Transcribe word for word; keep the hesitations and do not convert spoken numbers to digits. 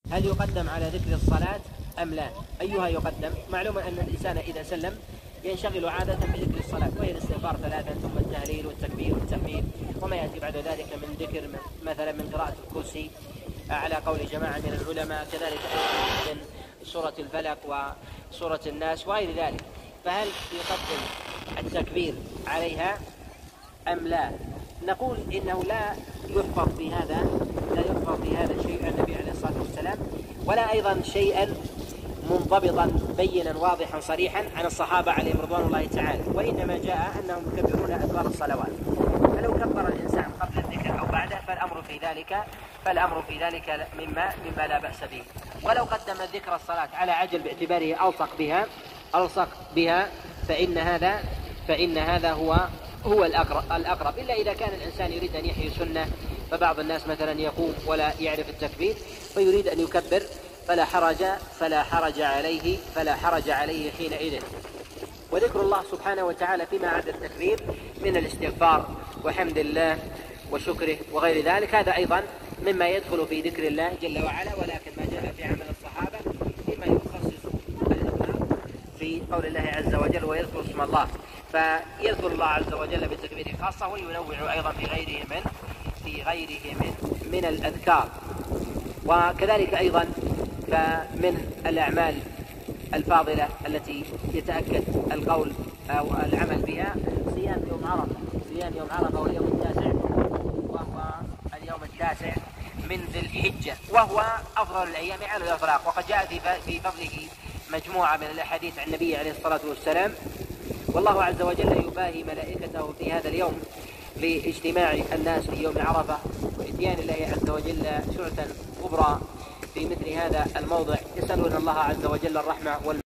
هل يقدم على ذكر الصلاة أم لا؟ أيها يقدم؟ معلوم أن الإنسان إذا سلم ينشغل عادة بذكر الصلاة، وهي الاستغفار ثلاثا ثم التهليل والتكبير والتحميد وما يأتي بعد ذلك من ذكر مثلا من قراءة الكرسي على قول جماعة من العلماء، كذلك من سورة الفلق وسورة الناس وغير ذلك. فهل يقدم التكبير عليها أم لا؟ نقول إنه لا يحفظ في هذا لا يحفظ في هذا شيء عن النبي عليه الصلاة والسلام، ولا أيضا شيئا منضبطا بينا واضحا صريحا عن الصحابة عليهم رضوان الله تعالى، وإنما جاء أنهم يكبرون أدبار الصلوات. فلو كبر الإنسان قبل الذكر أو بعده فالأمر في ذلك فالأمر في ذلك مما مما لا بأس به. ولو قدم ذكر الصلاة على عجل باعتباره ألصق بها ألصق بها فإن هذا فإن هذا هو هو الأقرب, الأقرب إلا إذا كان الإنسان يريد أن يحيي سنة. فبعض الناس مثلا يقوم ولا يعرف التكبير فيريد أن يكبر فلا حرج فلا حرج عليه فلا حرج عليه حينئذ. وذكر الله سبحانه وتعالى فيما عدا التكبير من الاستغفار وحمد الله وشكره وغير ذلك، هذا أيضا مما يدخل في ذكر الله جل وعلا، ولكن ما جاء في عمل الصحابة فيما يخصص الإطلاق في قول الله عز وجل ويذكر اسم الله، فيذكر الله عز وجل بالتكبير خاصة، وينوع أيضا في غيره من في غيره من من الأذكار. وكذلك أيضا فمن الأعمال الفاضلة التي يتأكد القول أو العمل بها صيام يوم عرفة صيام يوم عرفة واليوم التاسع وهو اليوم التاسع من ذي الحجة، وهو أفضل الأيام على الإطلاق، وقد جاء في فضله مجموعة من الأحاديث عن النبي عليه الصلاة والسلام. والله عز وجل يباهي ملائكته في هذا اليوم لاجتماع الناس في يوم عرفة وإتيان الله عز وجل شرطا كبرى في مثل هذا الموضع، يسألون الله عز وجل الرحمة والمغفرة.